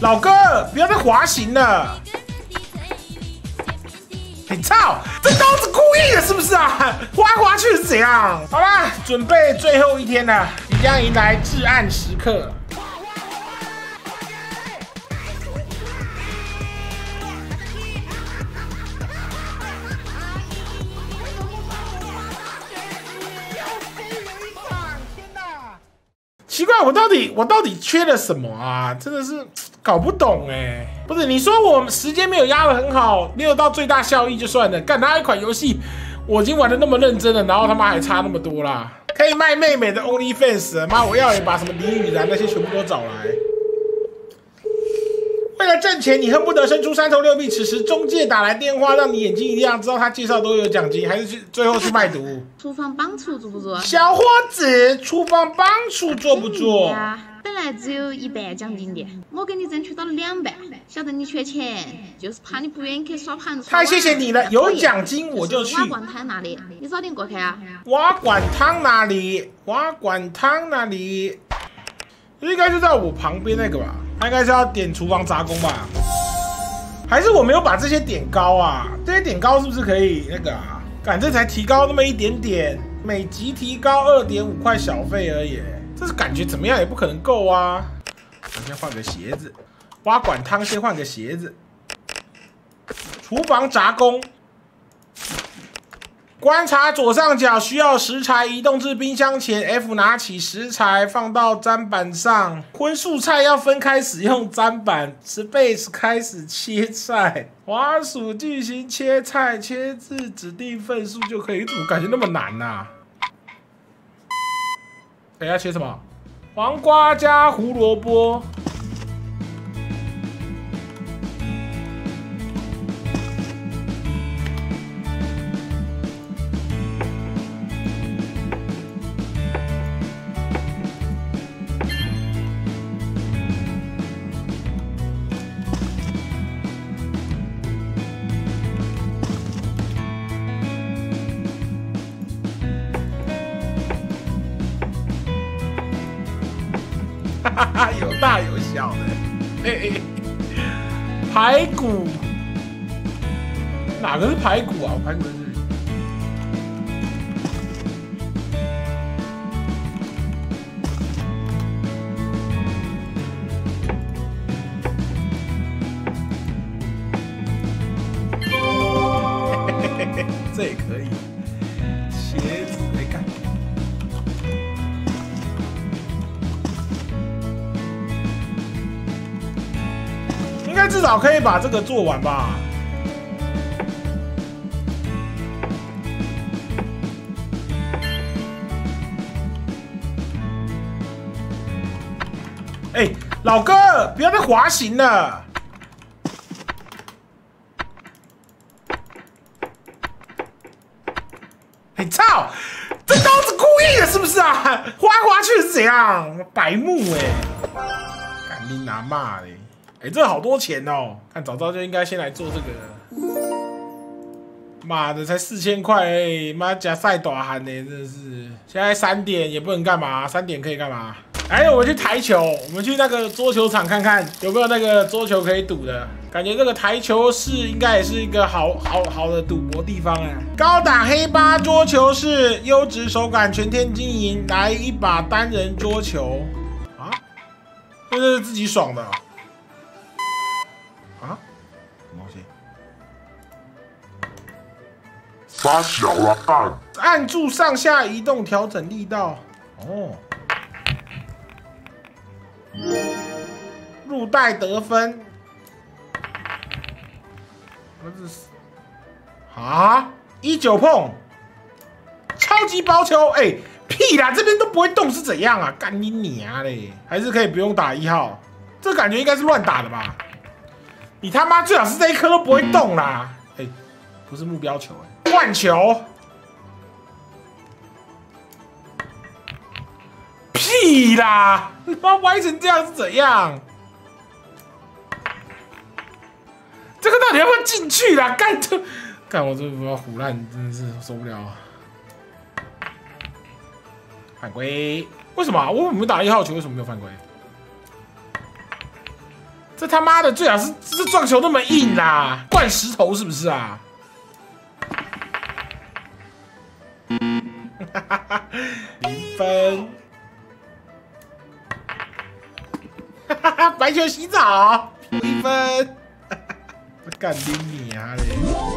老哥，不要再滑行了！你操，这刀子故意的，是不是啊？滑来滑去是怎样？好啦，准备最后一天了，即将迎来至暗时刻。 奇怪，我到底缺了什么啊？真的是搞不懂哎。不是你说我时间没有压得很好，没有到最大效益就算了。干哪一款游戏我已经玩得那么认真了，然后他妈还差那么多啦？可以卖妹妹的 OnlyFans， 妈我要也把什么林雨然那些全部都找来。为了挣钱，你恨不得伸出3头6臂。此时中介打来电话，让你眼睛一亮，知道他介绍都有奖金，还是最后去卖毒？ 厨房帮厨做不做？ 小伙子，厨房帮厨做不做？ 本来只有1半奖金的，我给你争取到了2半。晓得你缺钱，就是怕你不愿意去耍盘子。 太谢谢你了，有奖金我就去。 瓦罐汤那里，你早点过去啊。 瓦罐汤哪里？瓦罐汤哪里？应该就在我旁边那个吧。 他应该是要点厨房杂工吧？还是我没有把这些点高啊？这些点高是不是可以那个啊？感这才提高那么一点点，每集提高2.5块小费而已，这是感觉怎么样也不可能够啊！我先换个鞋子，挖管汤先换个鞋子，厨房杂工。 观察左上角需要食材，移动至冰箱前 ，F 拿起食材放到砧板上。荤素菜要分开使用砧板 ，Space 开始切菜，滑鼠进行切菜，切至指定份数就可以。怎么感觉那么难啊？等一下切什么？黄瓜加胡萝卜。 哈哈，有大有小的，嘿嘿，排骨，哪个是排骨啊？排骨在这里。嘿嘿嘿，这也可以，茄子没干。 应该至少可以把这个做完吧。哎，老哥，不要再滑行了！你操，这刀子故意的，是不是啊？滑来滑去是怎样？白目哎！赶紧拿骂嘞！ 哎，这好多钱哦！看早知道就应该先来做这个。妈的，才4000块哎！妈加赛大汉呢，真的是。现在3点也不能干嘛，3点可以干嘛？哎，我们去台球，我们去那个桌球场看看有没有那个桌球可以赌的。感觉这个台球室应该也是一个好的赌博地方哎。高档黑八桌球室，优质手感，全天经营，来一把单人桌球啊！这是自己爽的。 啊？什么东西？ 发小了按！ 按住上下移动调整力道。哦。入袋得分。那这是啊？19碰。超级薄球，哎，屁啦，这边都不会动是怎样啊？干你娘嘞！还是可以不用打1号？这感觉应该是乱打的吧？ 你他妈最好是这一颗都不会动啦！哎，不是目标球哎，换球！屁啦！你妈歪成这样是怎样？这个到底要不要进去啦？干这，干我这不要胡乱，真的是受不了啊！犯规！为什么啊？我没打1号球，为什么没有犯规？ 这他妈的最好是这撞球那么硬啦，灌石头是不是啊？0分。白球洗澡，1分。干你啊嘞！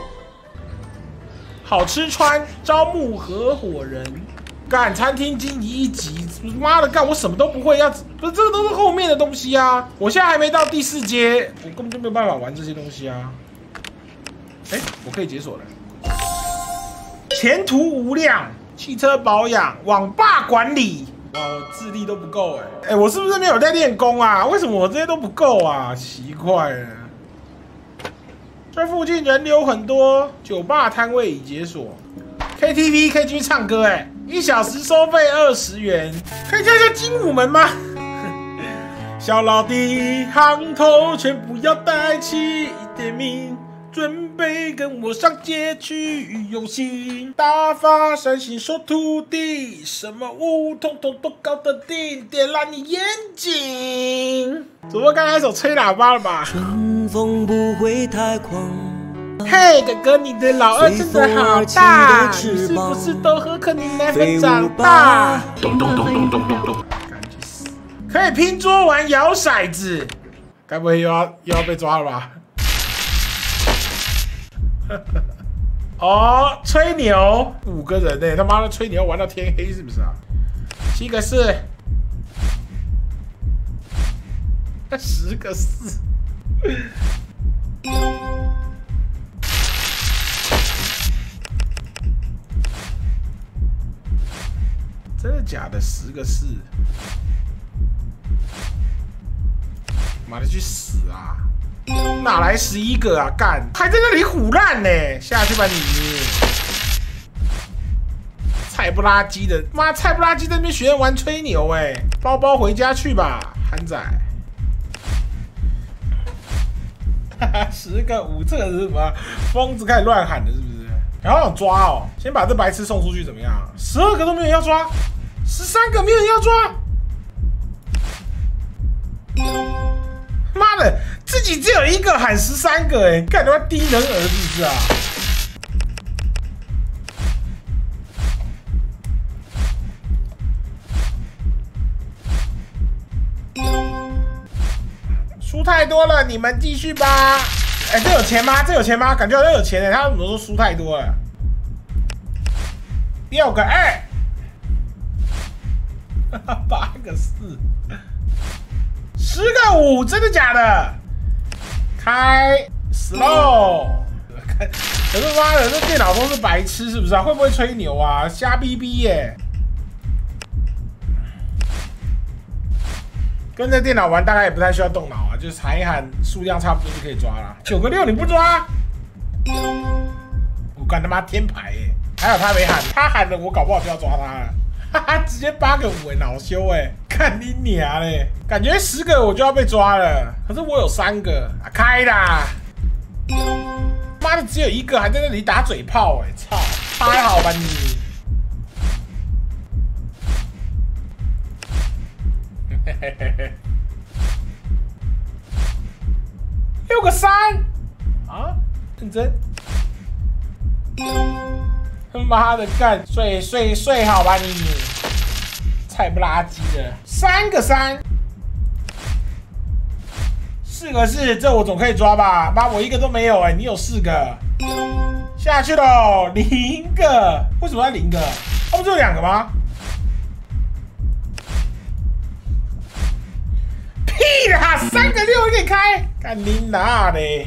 好吃川招募合伙人，干餐厅经理1级，妈的干我什么都不会，不是这个都是后面的东西啊！我现在还没到第4阶，我根本就没有办法玩这些东西啊！我可以解锁了。前途无量，汽车保养，网吧管理。哇，我智力都不够我是不是没有在练功啊？为什么我这些都不够啊？奇怪了。这附近人流很多，酒吧摊位已解锁 ，KTV 可以进去唱歌1小时收费20元，可以跳跳精舞门吗？小老弟，行头全部要带齐一点名，准备跟我上街去用心，大发善心收徒弟，什么舞统统都搞得定，点燃你眼睛。主播刚才一首吹喇叭了吧？ 春风不会太狂。 嘿，哥哥，你的老二真的好大，你是不是都喝可你奶粉长大？咚咚咚咚咚咚咚，赶紧死！可以拼桌玩摇骰子，该不会又要被抓了吧？哦，吹牛，5个人呢，他妈的吹牛玩到天黑是不是啊？7个4，10个4。真的假的？10个4，妈的去死啊！哪来11个啊？干，还在那里唬烂呢！下去吧你！菜不拉几的，妈菜不拉几在那边学玩吹牛包包回家去吧，憨仔。10个5，这个是什么？疯子开始乱喊了是不是？然后想抓哦，先把这白痴送出去怎么样？12个都没有人要抓，13个没有人要抓。妈的，自己只有1个喊13个干他妈低能儿是不是啊？输太多了，你们继续吧。这有钱吗？这有钱吗？感觉好像有钱他怎么说输太多了？6个2，8个4。10个5，真的假的？开 slow， 可是妈的，这电脑都是白痴是不是啊？会不会吹牛啊？瞎逼逼跟这电脑玩大概也不太需要动脑啊，就是喊一喊，数量差不多就可以抓了。9个6你不抓？我干他妈天牌还好他没喊，他喊了我搞不好就要抓他了。哈哈，直接8个5恼羞看你娘嘞！感觉10个我就要被抓了，可是我有3个开啦！妈的，只有1个还在那里打嘴炮操！还好吧你？6个3啊！认真？他妈的干睡好吧你！菜不拉几的，3个3，4个4，这我总可以抓吧？妈，我1个都没有你有4个，下去喽，0个，为什么要0个？不就2个吗？屁啦，3个6可以开，干你哪嘞？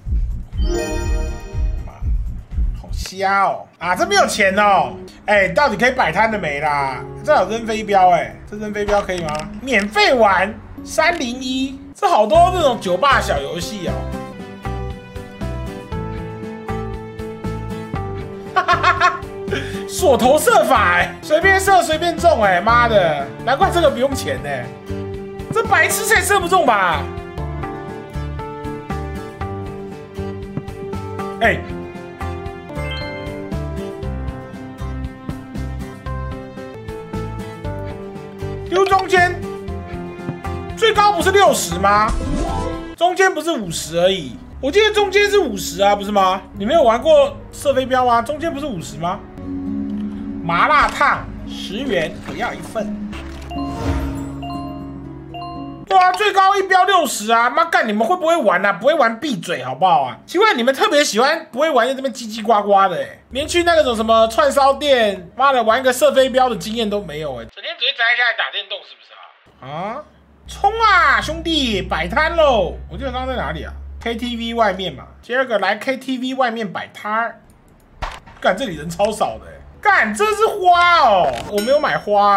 好瞎哦！啊，这边有钱哦！到底可以摆摊的没啦？这有扔飞镖这扔飞镖可以吗？免费玩301，这好多这种酒吧小游戏哦。哈哈哈哈！锁头射法随便射随便中妈的，难怪这个不用钱这白痴才射不中吧？丢中间，最高不是60吗？ 中间不是50而已，我记得中间是50啊，不是吗？你没有玩过射飞镖吗？中间不是50吗？麻辣烫10元，我要1份。对啊，最高一标60啊！妈干，你们会不会玩啊？不会玩闭嘴好不好啊？奇怪，你们特别喜欢不会玩在这边叽叽呱呱的连去那种什么串烧店，妈的玩一个射飞镖的经验都没有整天只会宅在家里打电动是不是啊？啊，冲啊，兄弟，摆摊喽！我记得刚刚在哪里啊 ？KTV 外面嘛。第二个来 KTV 外面摆摊儿，干这里人超少的干这是花哦，我没有买花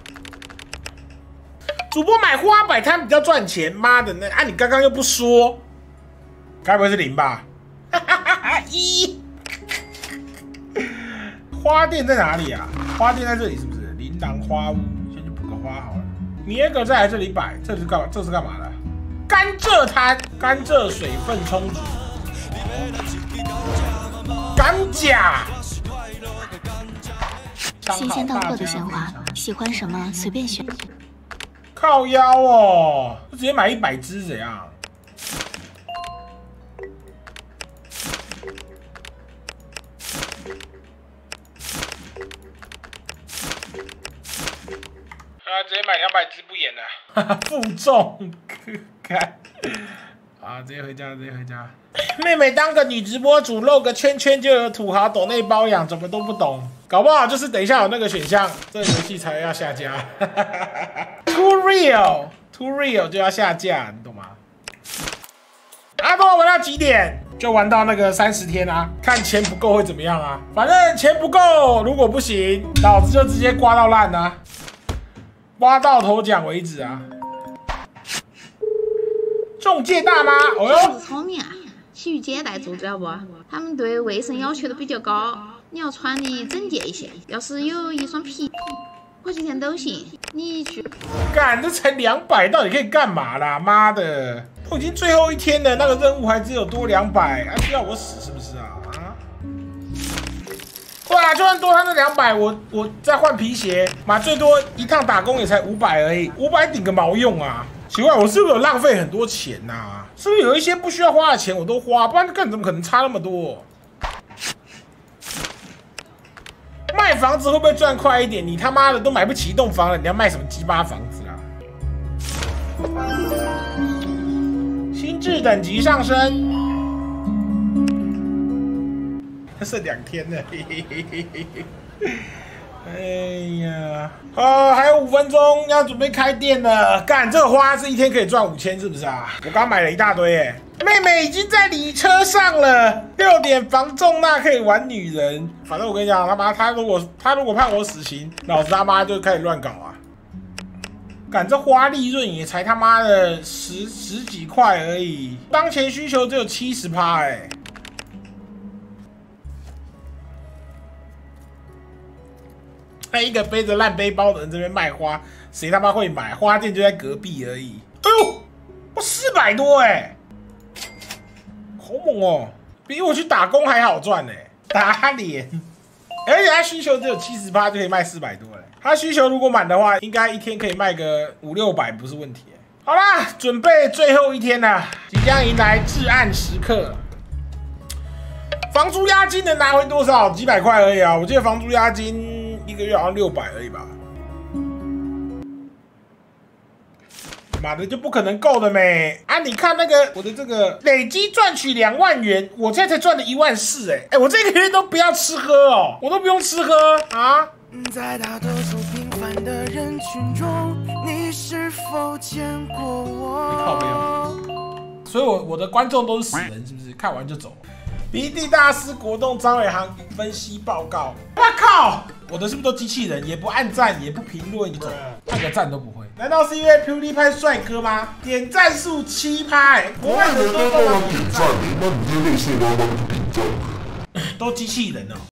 主播买花摆摊比较赚钱，妈的那你刚刚又不说，该不会是0吧？1，花店在哪里啊？花店在这里是不是？琳琅花屋，先去补个花好了。米耶格再来这里摆，这是干嘛？这是干嘛的？甘蔗摊，甘蔗水分充足，甘蔗。 新鲜到爆的鲜花，喜欢什么随便选。 靠腰哦，就直接买100只怎样？直接买200只不演了，负重，看，直接回家，直接回家。妹妹当个女直播主，露个圈圈就有土豪抖内包养，怎么都不懂，搞不好就是等一下有那个选项，这个游戏才要下架。Too real 就要下架，你懂吗？都要玩到几点？就玩到那个30天啊，看钱不够会怎么样啊？反正钱不够，如果不行，老子就直接刮到烂啊，挖到头奖为止啊！中介大妈， 小子聪明啊！洗浴姐带住，知道不？他们对卫生要求都比较高，你要穿的整洁一些。要是有一双皮，过几天都行。你去干，这才200，到底可以干嘛啦？妈的，都已经最后一天了，那个任务还只有多200，需要我死是不是啊？对啊，就算多他那200，我再换皮鞋，妈最多一趟打工也才500而已，500顶个毛用啊！奇怪，我是不是有浪费很多钱呐？是不是有一些不需要花的钱我都花，不然干怎么可能差那么多？卖房子会不会赚快一点？你他妈的都买不起一栋房了，你要卖什么鸡巴房子啊？心智等级上升，剩2天了，哎呀，还有5分钟要准备开店了。干，这个花是一天可以赚5000，是不是啊？我刚买了一大堆妹妹已经在礼车上了，6点房仲那可以玩女人。反正我跟你讲，他妈他如果判我死刑，老子他妈就开始乱搞啊！干，这花利润也才他妈的十几块而已，当前需求只有70%一个背着烂背包的人这边卖花，谁他妈会买？花店就在隔壁而已。哎呦，我400多好猛哦，比我去打工还好赚打脸，而且他需求只有70%就可以卖400多他需求如果满的话，应该一天可以卖个500、600不是问题好啦，准备最后一天了，即将迎来至暗时刻。房租押金能拿回多少？几百块而已啊！我记得房租押金1个月好像600而已吧。妈的，就不可能够的没啊！你看那个我的这个累积赚取2万元，我现在才赚了14000我这个月都不要吃喝我都不用吃喝啊！ 在大多数平凡的人群中，你是否见过我？ 靠没有，所以我的观众都是死人，是不是？看完就走。鼻涕大师国栋张伟航分析报告。我靠，我的是不是都机器人？也不按赞，也不评论，就走，按个赞都不会。难道是因为 PewDiePie 帅哥吗？点赞数7%国外人都帮忙点赞，那你这类似帮忙点赞，都机器人